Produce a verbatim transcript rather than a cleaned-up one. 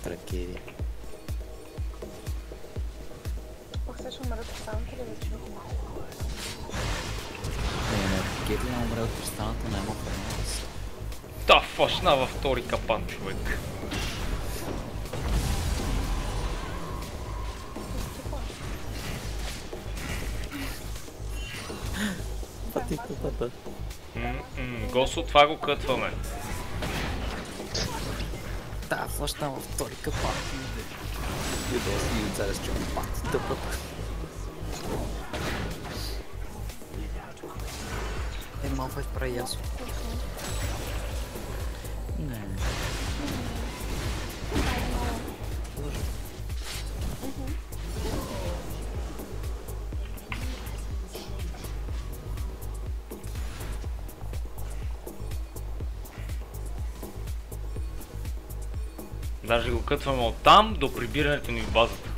Трагедия. Пък сега ще умра от кристалната ли вече? Не, не, трагедия, умре от кристалната, няма пренос. Та фашна във втори капан, човек. Пъти купата. Госо, това го кътваме. Да, флашна във втори капан. You don't see you зараз черни пати тъпата. Е, малко е прави ясно. Не. Даже го кътваме оттам до прибирането ни в базата.